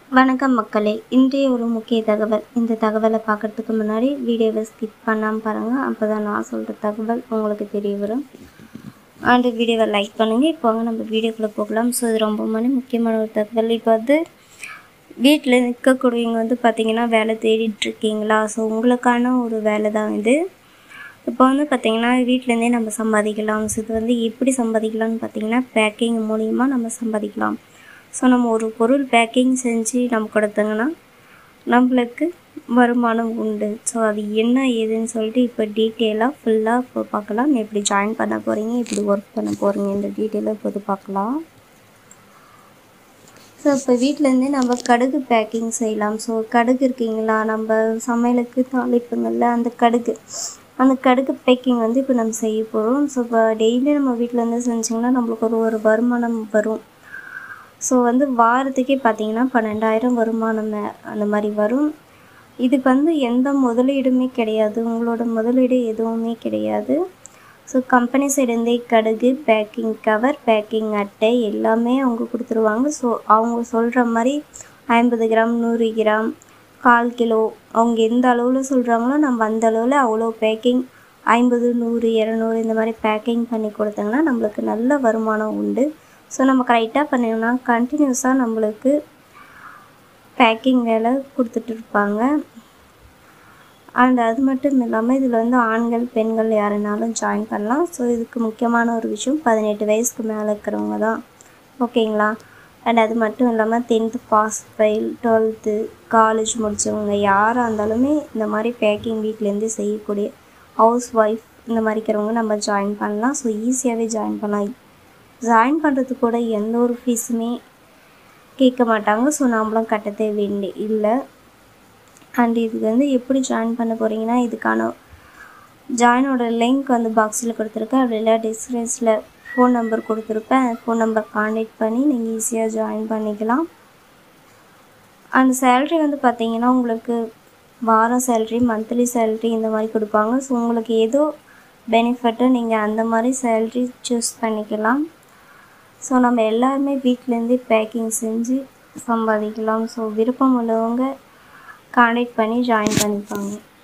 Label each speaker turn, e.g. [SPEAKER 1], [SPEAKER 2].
[SPEAKER 1] வணக்கம் மக்களே, இன்றைய ஒரு முக்கிய தகவல். இந்த தகவலை பார்க்கறதுக்கு முன்னாடி வீடியோவை ஸ்கிப் பண்ணாமல் பாருங்கள். அப்போ தான் நான் சொல்கிற தகவல் உங்களுக்கு தெரிய வரும். அந்த வீடியோவை லைக் பண்ணுங்கள். இப்போ நம்ம வீடியோக்குள்ளே போகலாம். ஸோ இது ரொம்ப முக்கியமான ஒரு தகவல். இப்போ வீட்டில் நிற்கக்கூடியவங்க பார்த்திங்கன்னா வேலை தேடிட்டுருக்கீங்களா? ஸோ உங்களுக்கான ஒரு வேலை தான் இது. இப்போ பார்த்திங்கன்னா வீட்டிலேருந்தே நம்ம சம்பாதிக்கலாம். ஸோ இது எப்படி சம்பாதிக்கலாம்னு பார்த்திங்கன்னா பேக்கிங் மூலிமா நம்ம சம்பாதிக்கலாம். ஸோ நம்ம ஒரு பொருள் பேக்கிங் செஞ்சு நம்ம கொடுத்தோங்கன்னா நம்மளுக்கு வருமானம் உண்டு. ஸோ அது என்ன ஏதுன்னு சொல்லிட்டு இப்போ டீட்டெயிலாக ஃபுல்லாக இப்போ பார்க்கலாம். எப்படி ஜாயின் பண்ண போகிறீங்க, எப்படி ஒர்க் பண்ண போகிறீங்க, இந்த டீட்டெயிலாக இப்போது பார்க்கலாம். ஸோ இப்போ வீட்டிலேருந்தே நம்ம கடுகு பேக்கிங் செய்யலாம். ஸோ கடுகு இருக்கீங்களா, நம்ம சமையலுக்கு தாளிப்புங்களில் அந்த கடுகு பேக்கிங் இப்போ நம்ம செய்ய போகிறோம். ஸோ இப்போ டெய்லி நம்ம வீட்டிலேருந்து செஞ்சிங்கன்னா நம்மளுக்கு ஒரு வருமானம் வரும். ஸோ வாரத்துக்கே பார்த்திங்கன்னா 12,000 வருமானம் அந்த மாதிரி வரும். இதுக்கு எந்த முதலீடுமே கிடையாது, உங்களோட முதலீடு எதுவுமே கிடையாது. ஸோ கம்பெனி சைடுலேருந்தே கடுகு, பேக்கிங் கவர், பேக்கிங் அட்டை எல்லாமே அவங்க கொடுத்துருவாங்க. ஸோ அவங்க சொல்கிற மாதிரி 50 கிராம், 100 கிராம், 1/4 கிலோ அவங்க எந்த அளவில் சொல்கிறாங்களோ நம்ம அந்த அளவில் அவ்வளோ பேக்கிங் 50, 100, 200 இந்த மாதிரி பேக்கிங் பண்ணி கொடுத்தாங்கன்னா நம்மளுக்கு நல்ல வருமானம் உண்டு. ஸோ நம்ம கரெக்டாக பண்ணிங்கன்னா கண்டினியூஸாக நம்மளுக்கு பேக்கிங் வேலை கொடுத்துட்டு இருப்பாங்க. அண்ட் அது மட்டும் இல்லாமல் இதில் ஆண்கள் பெண்கள் யாருனாலும் ஜாயின் பண்ணலாம். ஸோ இதுக்கு முக்கியமான ஒரு விஷயம் 18 வயசுக்கு மேலே இருக்கிறவங்க தான், ஓகேங்களா? அண்ட் அது மட்டும் இல்லாமல் 10th pass fail, 12th college முடித்தவங்க யாராக இருந்தாலுமே இந்த மாதிரி பேக்கிங் வீட்டிலேருந்து செய்யக்கூடிய ஹவுஸ் ஒய்ஃப் இந்த மாதிரி இருக்கிறவங்க நம்ம ஜாயின் பண்ணலாம். ஸோ ஈஸியாகவே ஜாயின் பண்ணலாம். ஜாயின் பண்ணுறதுக்கு கூட எந்த ஒரு ஃபீஸுமே கேட்க மாட்டாங்க. ஸோ நம்மளும் கட்ட தேவையில்லை இல்லை. அண்ட் இதுக்கு எப்படி ஜாயின் பண்ண போகிறீங்கன்னா இதுக்கான ஜாயினோட லிங்க் பாக்ஸில் கொடுத்துருக்கேன். அப்படி இல்லை டிஸ்கிரிப்ஷனில் ஃபோன் நம்பர் கொடுத்துருப்பேன். அந்த ஃபோன் நம்பர் கான்டெக்ட் பண்ணி நீங்கள் ஈஸியாக ஜாயின் பண்ணிக்கலாம். அந்த சேல்ரி பார்த்திங்கன்னா உங்களுக்கு வாரம் சேல்ரி, மந்த்லி சேல்ரி இந்த மாதிரி கொடுப்பாங்க. ஸோ உங்களுக்கு ஏதோ பெனிஃபிட்டோ நீங்கள் அந்த மாதிரி சேல்ரி சூஸ் பண்ணிக்கலாம். ஸோ நம்ம எல்லாருமே வீட்டிலேருந்தே பேக்கிங் செஞ்சு சம்பாதிக்கலாம். ஸோ விருப்பம் உள்ளவங்க கான்டெக்ட் பண்ணி ஜாயின் பண்ணிப்பாங்க.